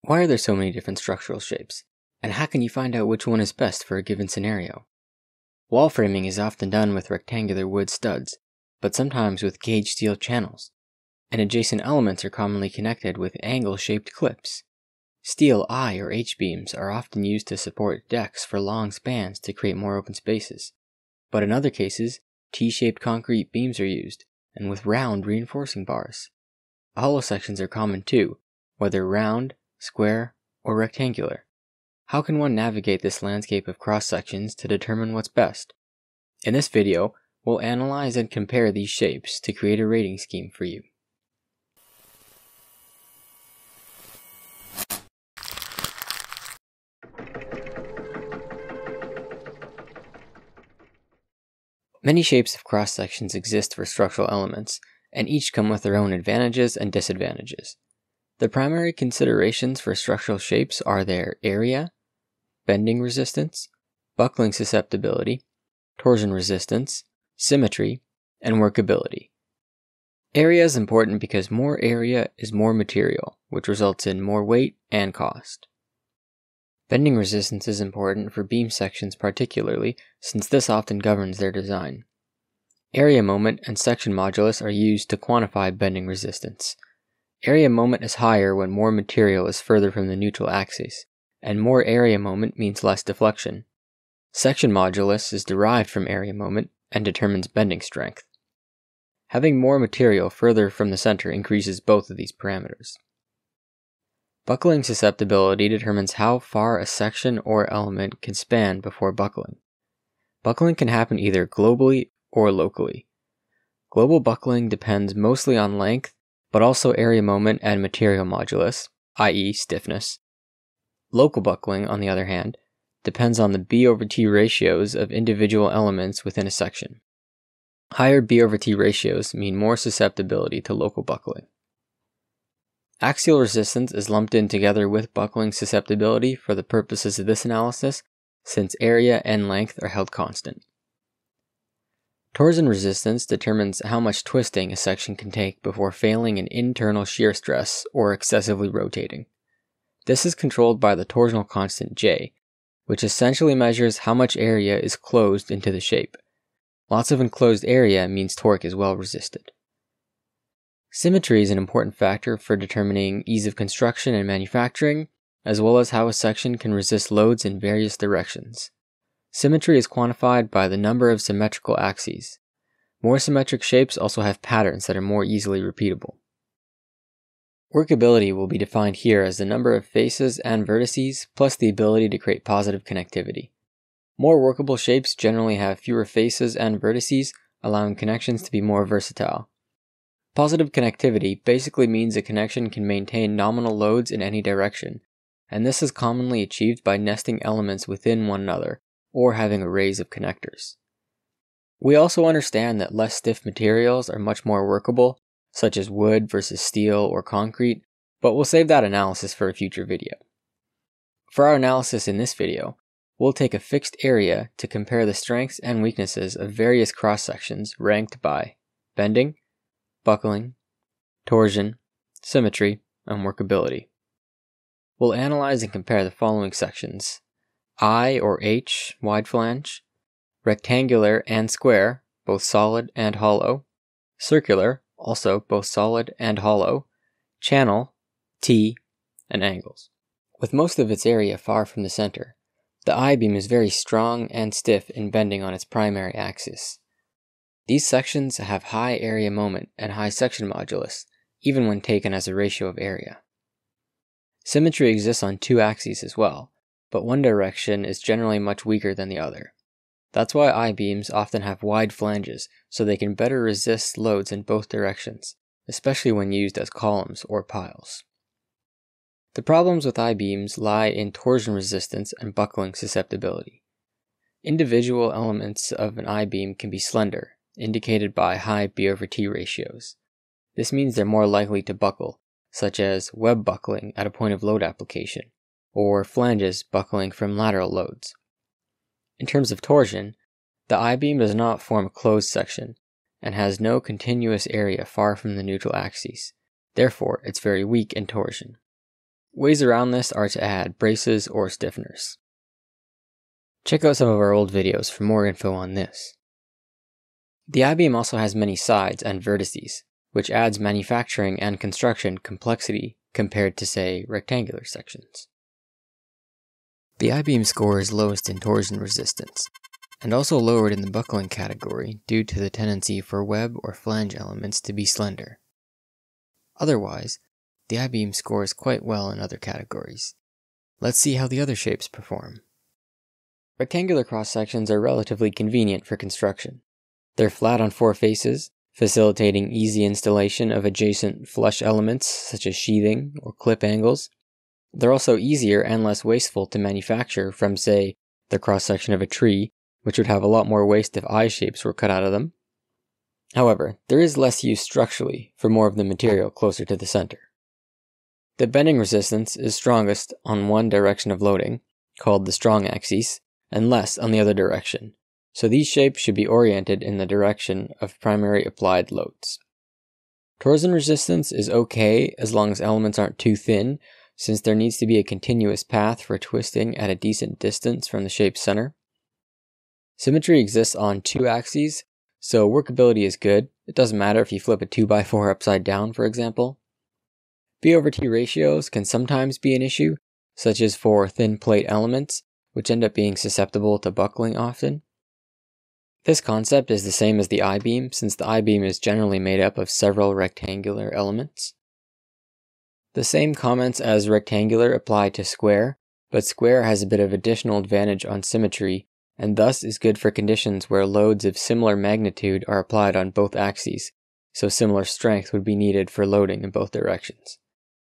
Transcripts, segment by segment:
Why are there so many different structural shapes? And how can you find out which one is best for a given scenario? Wall framing is often done with rectangular wood studs, but sometimes with gauge steel channels, and adjacent elements are commonly connected with angle-shaped clips. Steel I or H beams are often used to support decks for long spans to create more open spaces, but in other cases, T-shaped concrete beams are used, and with round reinforcing bars. Hollow sections are common too, whether round, square, or rectangular. How can one navigate this landscape of cross-sections to determine what's best? In this video, we'll analyze and compare these shapes to create a rating scheme for you. Many shapes of cross-sections exist for structural elements, and each come with their own advantages and disadvantages. The primary considerations for structural shapes are their area, bending resistance, buckling susceptibility, torsion resistance, symmetry, and workability. Area is important because more area is more material, which results in more weight and cost. Bending resistance is important for beam sections particularly, since this often governs their design. Area moment and section modulus are used to quantify bending resistance. Area moment is higher when more material is further from the neutral axis, and more area moment means less deflection. Section modulus is derived from area moment and determines bending strength. Having more material further from the center increases both of these parameters. Buckling susceptibility determines how far a section or element can span before buckling. Buckling can happen either globally or locally. Global buckling depends mostly on length, but also area moment and material modulus, i.e. stiffness. Local buckling, on the other hand, depends on the B/T ratios of individual elements within a section. Higher B/T ratios mean more susceptibility to local buckling. Axial resistance is lumped in together with buckling susceptibility for the purposes of this analysis, since area and length are held constant. Torsion resistance determines how much twisting a section can take before failing in internal shear stress or excessively rotating. This is controlled by the torsional constant J, which essentially measures how much area is closed into the shape. Lots of enclosed area means torque is well resisted. Symmetry is an important factor for determining ease of construction and manufacturing, as well as how a section can resist loads in various directions. Symmetry is quantified by the number of symmetrical axes. More symmetric shapes also have patterns that are more easily repeatable. Workability will be defined here as the number of faces and vertices plus the ability to create positive connectivity. More workable shapes generally have fewer faces and vertices, allowing connections to be more versatile. Positive connectivity basically means a connection can maintain nominal loads in any direction, and this is commonly achieved by nesting elements within one another, or having arrays of connectors. We also understand that less stiff materials are much more workable, such as wood versus steel or concrete, but we'll save that analysis for a future video. For our analysis in this video, we'll take a fixed area to compare the strengths and weaknesses of various cross-sections ranked by bending, buckling, torsion, symmetry, and workability. We'll analyze and compare the following sections: I or H, wide flange, rectangular and square, both solid and hollow, circular, also both solid and hollow, channel, T, and angles. With most of its area far from the center, the I-beam is very strong and stiff in bending on its primary axis. These sections have high area moment and high section modulus, even when taken as a ratio of area. Symmetry exists on two axes as well, but one direction is generally much weaker than the other. That's why I-beams often have wide flanges, so they can better resist loads in both directions, especially when used as columns or piles. The problems with I-beams lie in torsion resistance and buckling susceptibility. Individual elements of an I-beam can be slender, indicated by high B/T ratios. This means they're more likely to buckle, such as web buckling at a point of load application, or flanges buckling from lateral loads. In terms of torsion, the I-beam does not form a closed section, and has no continuous area far from the neutral axis. Therefore, it's very weak in torsion. Ways around this are to add braces or stiffeners. Check out some of our old videos for more info on this. The I-beam also has many sides and vertices, which adds manufacturing and construction complexity compared to, say, rectangular sections. The I-beam score is lowest in torsion resistance, and also lowered in the buckling category due to the tendency for web or flange elements to be slender. Otherwise, the I-beam scores quite well in other categories. Let's see how the other shapes perform. Rectangular cross-sections are relatively convenient for construction. They're flat on four faces, facilitating easy installation of adjacent flush elements such as sheathing or clip angles. They're also easier and less wasteful to manufacture from, say, the cross-section of a tree, which would have a lot more waste if eye shapes were cut out of them. However, there is less use structurally for more of the material closer to the center. The bending resistance is strongest on one direction of loading, called the strong axis, and less on the other direction, so these shapes should be oriented in the direction of primary applied loads. Torsion resistance is okay as long as elements aren't too thin, since there needs to be a continuous path for twisting at a decent distance from the shape's center. Symmetry exists on two axes, so workability is good. It doesn't matter if you flip a 2x4 upside down, for example. B over T ratios can sometimes be an issue, such as for thin plate elements, which end up being susceptible to buckling often. This concept is the same as the I-beam, since the I-beam is generally made up of several rectangular elements. The same comments as rectangular apply to square, but square has a bit of additional advantage on symmetry, and thus is good for conditions where loads of similar magnitude are applied on both axes, so similar strength would be needed for loading in both directions.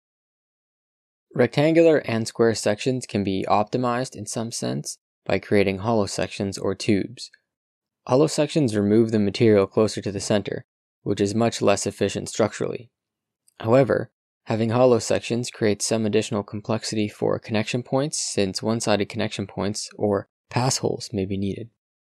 Rectangular and square sections can be optimized in some sense by creating hollow sections or tubes. Hollow sections remove the material closer to the center, which is much less efficient structurally. However, having hollow sections creates some additional complexity for connection points, since one-sided connection points or pass holes may be needed.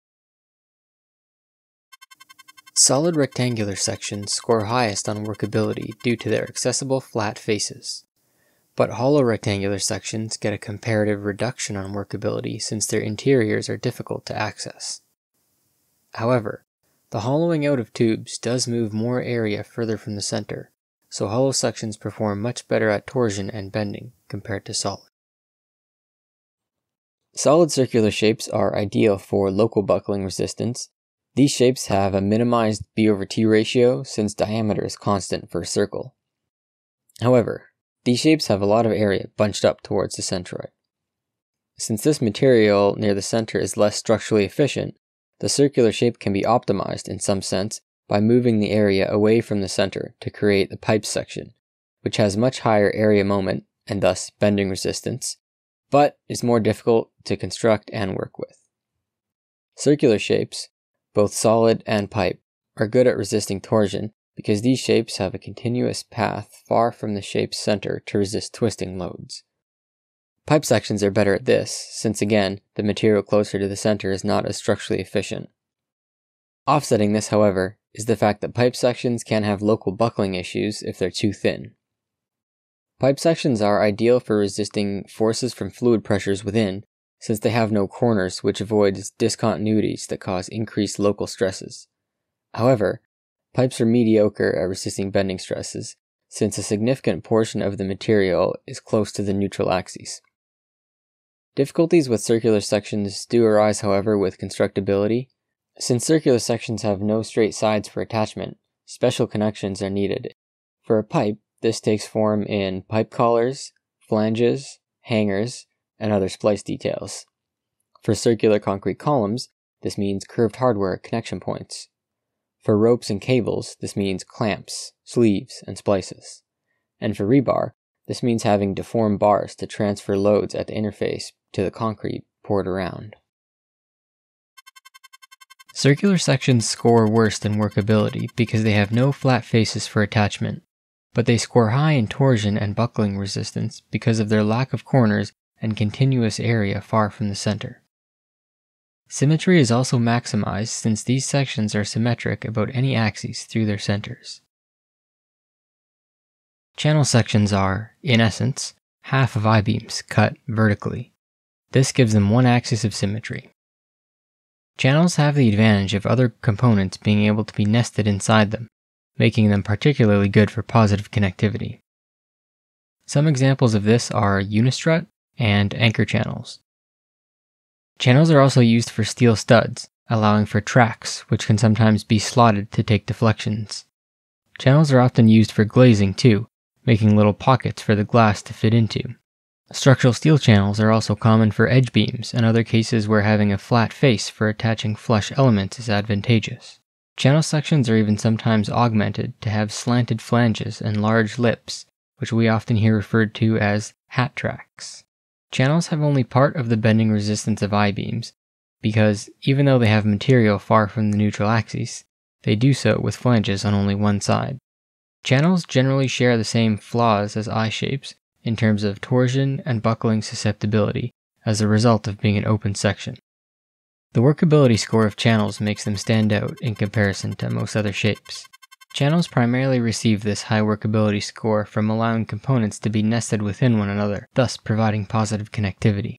Solid rectangular sections score highest on workability due to their accessible flat faces. But hollow rectangular sections get a comparative reduction on workability since their interiors are difficult to access. However, the hollowing out of tubes does move more area further from the center, so hollow sections perform much better at torsion and bending compared to solid. Solid circular shapes are ideal for local buckling resistance. These shapes have a minimized B over T ratio since diameter is constant for a circle. However, these shapes have a lot of area bunched up towards the centroid. Since this material near the center is less structurally efficient, the circular shape can be optimized in some sense by moving the area away from the center to create the pipe section, which has much higher area moment and thus bending resistance, but is more difficult to construct and work with. Circular shapes, both solid and pipe, are good at resisting torsion because these shapes have a continuous path far from the shape's center to resist twisting loads. Pipe sections are better at this, since again, the material closer to the center is not as structurally efficient. Offsetting this, however, is the fact that pipe sections can have local buckling issues if they're too thin. Pipe sections are ideal for resisting forces from fluid pressures within, since they have no corners, which avoids discontinuities that cause increased local stresses. However, pipes are mediocre at resisting bending stresses, since a significant portion of the material is close to the neutral axis. Difficulties with circular sections do arise, however, with constructability. Since circular sections have no straight sides for attachment, special connections are needed. For a pipe, this takes form in pipe collars, flanges, hangers, and other splice details. For circular concrete columns, this means curved hardware at connection points. For ropes and cables, this means clamps, sleeves, and splices. And for rebar, this means having deformed bars to transfer loads at the interface to the concrete poured around. Circular sections score worst in workability because they have no flat faces for attachment, but they score high in torsion and buckling resistance because of their lack of corners and continuous area far from the center. Symmetry is also maximized since these sections are symmetric about any axes through their centers. Channel sections are, in essence, half of I-beams cut vertically. This gives them one axis of symmetry. Channels have the advantage of other components being able to be nested inside them, making them particularly good for positive connectivity. Some examples of this are unistrut and anchor channels. Channels are also used for steel studs, allowing for tracks, which can sometimes be slotted to take deflections. Channels are often used for glazing too, making little pockets for the glass to fit into. Structural steel channels are also common for edge beams and other cases where having a flat face for attaching flush elements is advantageous. Channel sections are even sometimes augmented to have slanted flanges and large lips, which we often hear referred to as hat tracks. Channels have only part of the bending resistance of I-beams, because even though they have material far from the neutral axis, they do so with flanges on only one side. Channels generally share the same flaws as I-shapes in terms of torsion and buckling susceptibility as a result of being an open section. The workability score of channels makes them stand out in comparison to most other shapes. Channels primarily receive this high workability score from allowing components to be nested within one another, thus providing positive connectivity.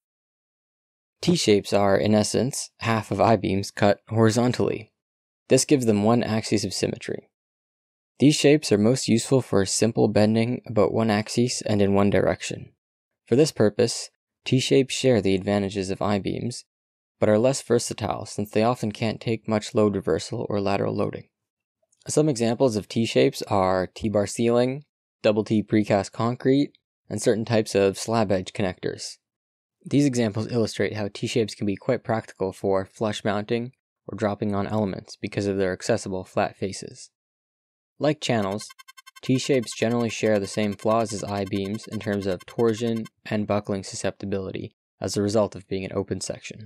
T-shapes are, in essence, half of I-beams cut horizontally. This gives them one axis of symmetry. These shapes are most useful for simple bending about one axis and in one direction. For this purpose, T-shapes share the advantages of I-beams, but are less versatile since they often can't take much load reversal or lateral loading. Some examples of T-shapes are T-bar ceiling, double T precast concrete, and certain types of slab edge connectors. These examples illustrate how T-shapes can be quite practical for flush mounting or dropping on elements because of their accessible flat faces. Like channels, T-shapes generally share the same flaws as I-beams in terms of torsion and buckling susceptibility as a result of being an open section.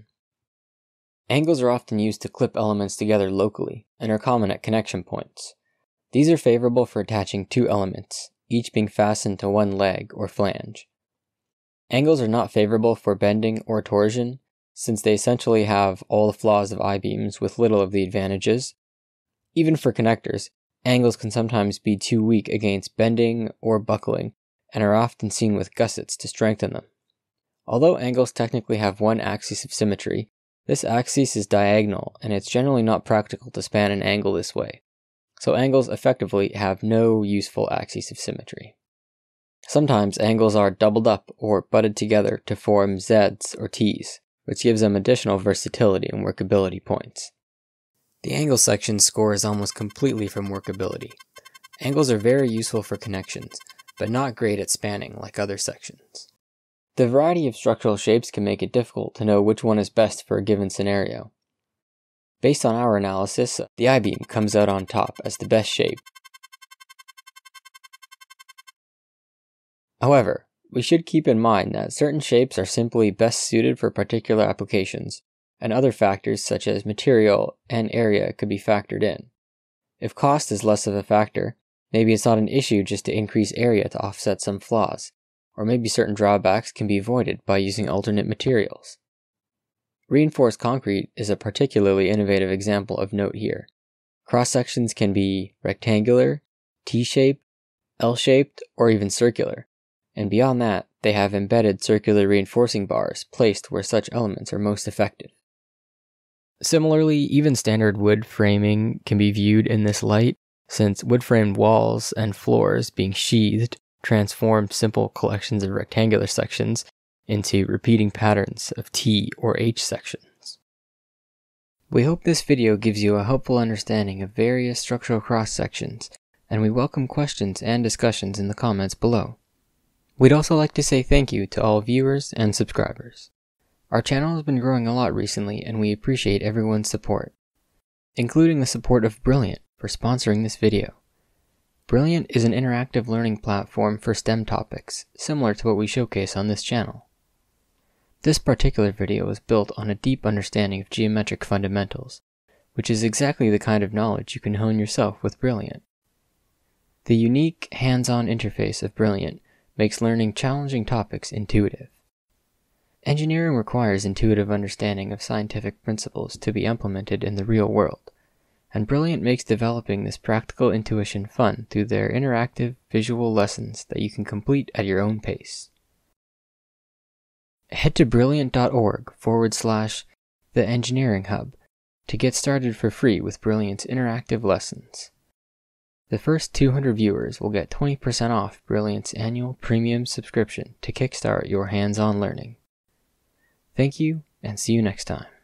Angles are often used to clip elements together locally and are common at connection points. These are favorable for attaching two elements, each being fastened to one leg or flange. Angles are not favorable for bending or torsion, since they essentially have all the flaws of I-beams with little of the advantages. Even for connectors, angles can sometimes be too weak against bending or buckling, and are often seen with gussets to strengthen them. Although angles technically have one axis of symmetry, this axis is diagonal, and it's generally not practical to span an angle this way, so angles effectively have no useful axis of symmetry. Sometimes angles are doubled up or butted together to form Zs or Ts, which gives them additional versatility and workability points. The angle section scores almost completely from workability. Angles are very useful for connections, but not great at spanning like other sections. The variety of structural shapes can make it difficult to know which one is best for a given scenario. Based on our analysis, the I-beam comes out on top as the best shape. However, we should keep in mind that certain shapes are simply best suited for particular applications, and other factors such as material and area could be factored in. If cost is less of a factor, maybe it's not an issue just to increase area to offset some flaws, or maybe certain drawbacks can be avoided by using alternate materials. Reinforced concrete is a particularly innovative example of note here. Cross-sections can be rectangular, T-shaped, L-shaped, or even circular, and beyond that, they have embedded circular reinforcing bars placed where such elements are most effective. Similarly, even standard wood framing can be viewed in this light, since wood-framed walls and floors being sheathed transform simple collections of rectangular sections into repeating patterns of T or H sections. We hope this video gives you a helpful understanding of various structural cross-sections, and we welcome questions and discussions in the comments below. We'd also like to say thank you to all viewers and subscribers. Our channel has been growing a lot recently, and we appreciate everyone's support, including the support of Brilliant for sponsoring this video. Brilliant is an interactive learning platform for STEM topics, similar to what we showcase on this channel. This particular video is built on a deep understanding of geometric fundamentals, which is exactly the kind of knowledge you can hone yourself with Brilliant. The unique, hands-on interface of Brilliant makes learning challenging topics intuitive. Engineering requires intuitive understanding of scientific principles to be implemented in the real world, and Brilliant makes developing this practical intuition fun through their interactive, visual lessons that you can complete at your own pace. Head to brilliant.org/The Engineering Hub to get started for free with Brilliant's interactive lessons. The first 200 viewers will get 20% off Brilliant's annual premium subscription to kickstart your hands-on learning. Thank you, and see you next time.